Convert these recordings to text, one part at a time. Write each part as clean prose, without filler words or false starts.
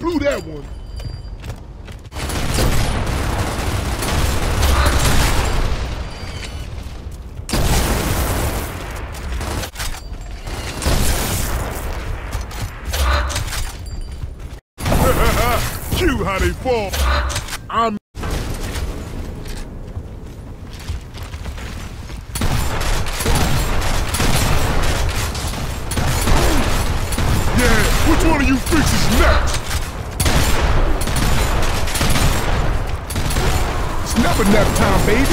blew that one. Cute how they fall. Yeah, which one of you fixes next? It's never nap time, baby.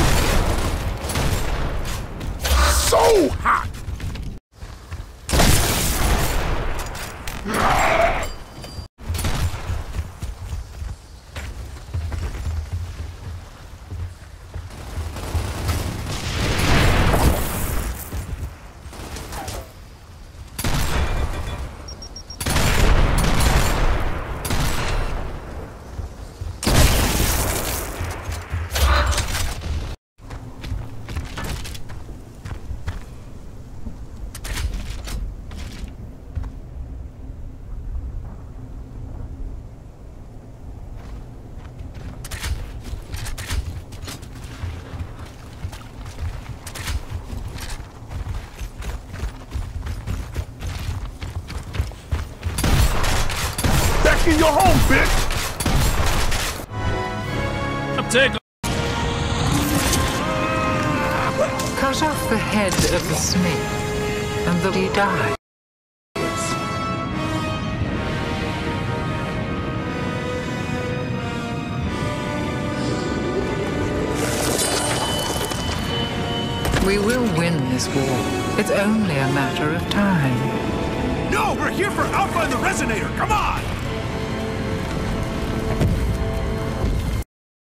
So hot. In your home, bitch! I'm taking. Cut off the head of the snake, and he dies. We will win this war. It's only a matter of time. No, we're here for Alpha and the Resonator. Come on!